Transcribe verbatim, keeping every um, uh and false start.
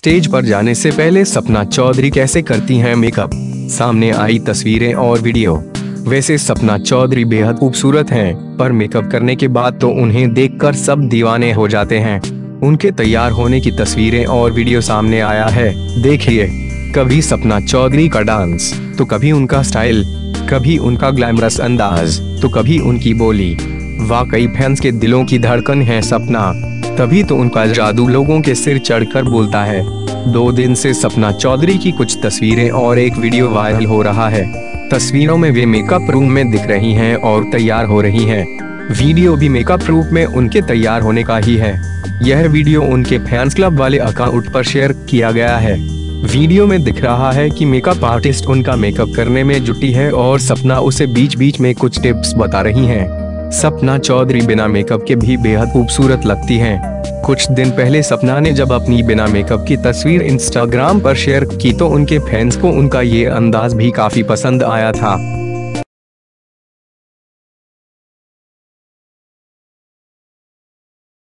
Stage पर जाने से पहले सपना चौधरी कैसे करती हैं मेकअप, सामने आई तस्वीरें और वीडियो। वैसे सपना चौधरी बेहद खूबसूरत हैं, पर मेकअप करने के बाद तो उन्हें देखकर सब दीवाने हो जाते हैं। उनके तैयार होने की तस्वीरें और वीडियो सामने आया है, देखिए। कभी सपना चौधरी का डांस, तो कभी उनका स्टाइल, कभी उनका ग्लैमरस अंदाज, तो कभी उनकी बोली। वाकई फैंस के दिलों की धड़कन है सपना, तभी तो उनका जादू लोगों के सिर चढ़कर बोलता है। दो दिन से सपना चौधरी की कुछ तस्वीरें और एक वीडियो वायरल हो रहा है। तस्वीरों में वे मेकअप रूम में दिख रही हैं और तैयार हो रही हैं। वीडियो भी मेकअप रूम में उनके तैयार होने का ही है। यह वीडियो उनके फैंस क्लब वाले अकाउंट पर शेयर किया गया है। वीडियो में दिख रहा है कि मेकअप आर्टिस्ट उनका मेकअप करने में जुटी है और सपना उसे बीच बीच में कुछ टिप्स बता रही हैं। सपना चौधरी बिना मेकअप के भी बेहद खूबसूरत लगती हैं। कुछ दिन पहले सपना ने जब अपनी बिना मेकअप की तस्वीर इंस्टाग्राम पर शेयर की तो उनके फैंस को उनका ये अंदाज भी काफी पसंद आया था।